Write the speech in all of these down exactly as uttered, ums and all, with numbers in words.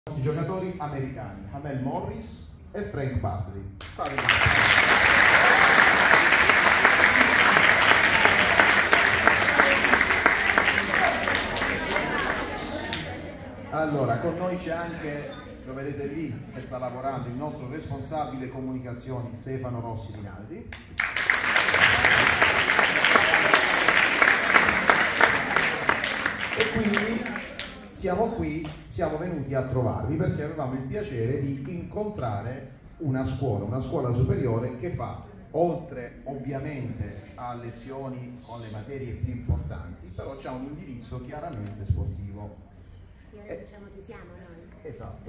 I giocatori americani Hamel Morris e Frank Bartley. Allora, con noi c'è anche, lo vedete lì, che sta lavorando il nostro responsabile comunicazioni Stefano Rossi Rinaldi. E quindi siamo qui, siamo venuti a trovarvi perché avevamo il piacere di incontrare una scuola, una scuola superiore che fa, oltre ovviamente a lezioni con le materie più importanti, però c'ha un indirizzo chiaramente sportivo. Sì, eh, diciamo che siamo noi. Esatto.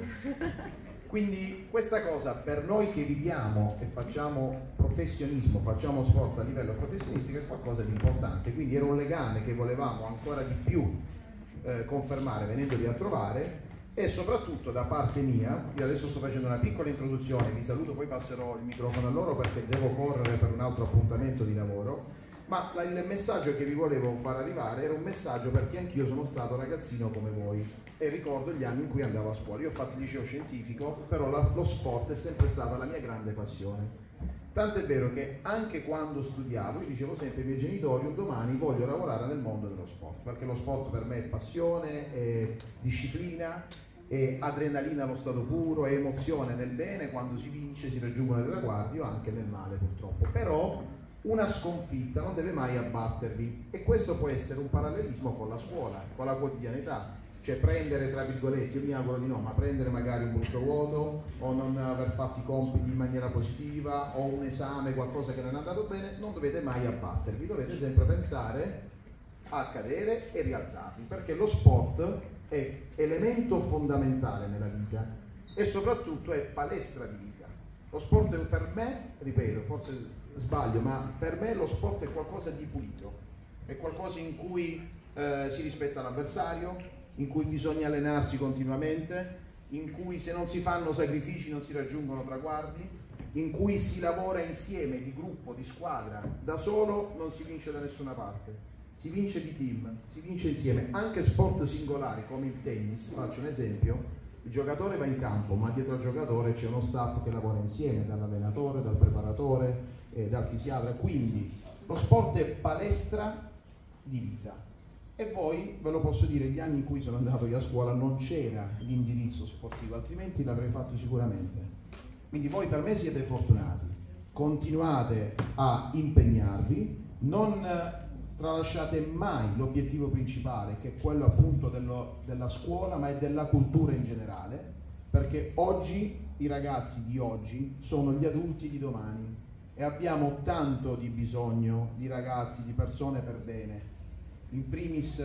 Quindi questa cosa per noi che viviamo e facciamo professionismo, facciamo sport a livello professionistico è qualcosa di importante, quindi era un legame che volevamo ancora di più eh, confermare venendovi a trovare. E soprattutto da parte mia, io adesso sto facendo una piccola introduzione, vi saluto, poi passerò il microfono a loro perché devo correre per un altro appuntamento di lavoro, ma la, il messaggio che vi volevo far arrivare era un messaggio perché anch'io sono stato ragazzino come voi e ricordo gli anni in cui andavo a scuola. Io ho fatto il liceo scientifico, però la, lo sport è sempre stata la mia grande passione. Tant'è vero che anche quando studiavo, io dicevo sempre ai miei genitori, un domani voglio lavorare nel mondo dello sport, perché lo sport per me è passione, è disciplina, è adrenalina allo stato puro, è emozione nel bene, quando si vince, si raggiungono dei traguardi, o anche nel male purtroppo. Però una sconfitta non deve mai abbattervi e questo può essere un parallelismo con la scuola, con la quotidianità. Cioè prendere, tra virgolette, io mi auguro di no, ma prendere magari un brutto voto o non aver fatto i compiti in maniera positiva o un esame, qualcosa che non è andato bene, non dovete mai abbattervi, dovete sempre pensare a cadere e rialzarvi, perché lo sport è elemento fondamentale nella vita e soprattutto è palestra di vita. Lo sport per me, ripeto, forse sbaglio, ma per me lo sport è qualcosa di pulito, è qualcosa in cui eh, si rispetta l'avversario, in cui bisogna allenarsi continuamente, in cui se non si fanno sacrifici non si raggiungono traguardi, in cui si lavora insieme, di gruppo, di squadra. Da solo non si vince da nessuna parte, si vince di team, si vince insieme. Anche sport singolari come il tennis, faccio un esempio, il giocatore va in campo ma dietro al giocatore c'è uno staff che lavora insieme, dall'allenatore, dal preparatore, eh, dal fisiatra. Quindi lo sport è palestra di vita. E poi ve lo posso dire, gli anni in cui sono andato io a scuola non c'era l'indirizzo sportivo, altrimenti l'avrei fatto sicuramente. Quindi voi per me siete fortunati, continuate a impegnarvi, non tralasciate mai l'obiettivo principale che è quello appunto dello, della scuola, ma è della cultura in generale, perché oggi i ragazzi di oggi sono gli adulti di domani e abbiamo tanto di bisogno di ragazzi, di persone per bene. In primis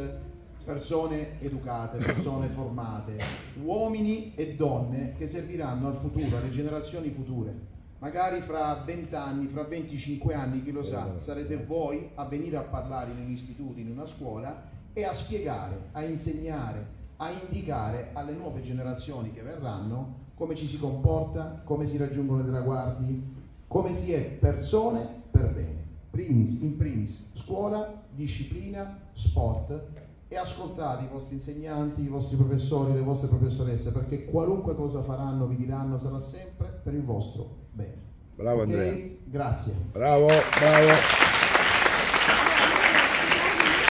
persone educate, persone formate, uomini e donne che serviranno al futuro, alle generazioni future. Magari fra venti anni, fra venticinque anni, chi lo sa, sarete voi a venire a parlare in un istituto, in una scuola e a spiegare, a insegnare, a indicare alle nuove generazioni che verranno come ci si comporta, come si raggiungono i traguardi, come si è persone per bene. Primis, in primis scuola, disciplina, sport e ascoltate i vostri insegnanti, i vostri professori, le vostre professoresse, perché qualunque cosa faranno, vi diranno, sarà sempre per il vostro bene. Bravo Andrea. Okay? Grazie. Bravo, bravo.